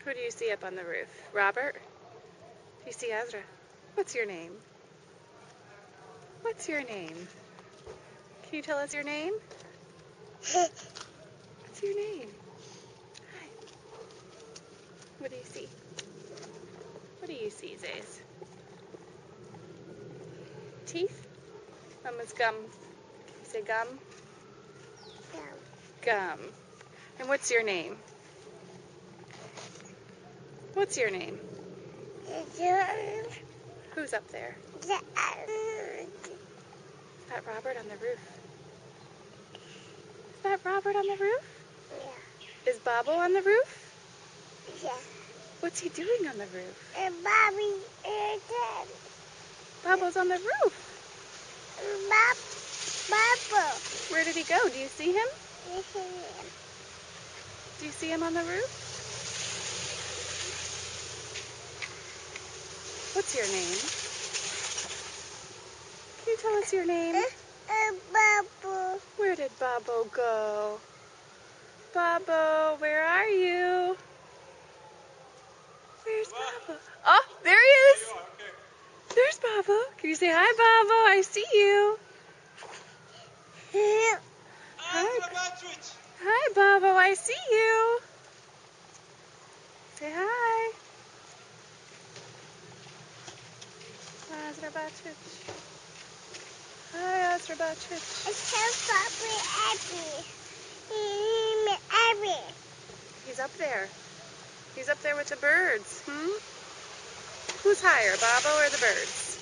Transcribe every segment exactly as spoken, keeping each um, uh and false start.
Who do you see up on the roof? Robert? You see Azra. What's your name? What's your name? Can you tell us your name? What's your name? Hi. What do you see? What do you see, Zays? Teeth? Mama's gum. Can you say gum? Gum. Gum. And what's your name? What's your name? Who's up there? Is that Robert on the roof? Is that Robert on the roof? Yeah. Is Bobbo on the roof? Yeah. What's he doing on the roof? And Bobby is dead. Bobbo's on the roof. Bob, Bobbo. Where did he go? Do you see him? You see him. Do you see him on the roof? What's your name? Can you tell us your name? Uh, uh, Bobbo. Where did Bobbo go? Bobbo, where are you? Where's Bobbo? Oh, there he is. There's Bobbo. Can you say hi, Bobbo? I see you. Hi. Hi, Bobbo. I see you. Say hi. Azra Bacic. Hi, Azra Bacic. It's so Bobby Abby. He Abby. He's up there. He's up there with the birds. Hmm? Who's higher, Bobbo or the birds?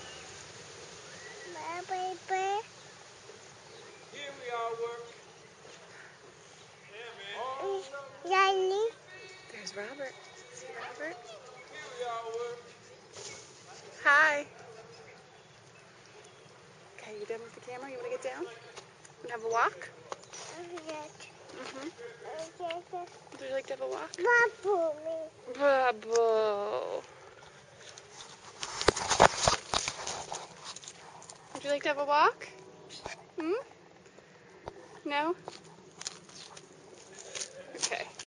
Bobby bird. Here we are, work. Yeah, man. Oh, Johnny. There's Robert. See Robert? Here we are, work. Hi. Okay, you done with the camera? You want to get down? You want to have a walk? Mm-hmm. Would you like to have a walk? Bobbo. Bobbo. Would you like to have a walk? Hmm? No? Okay.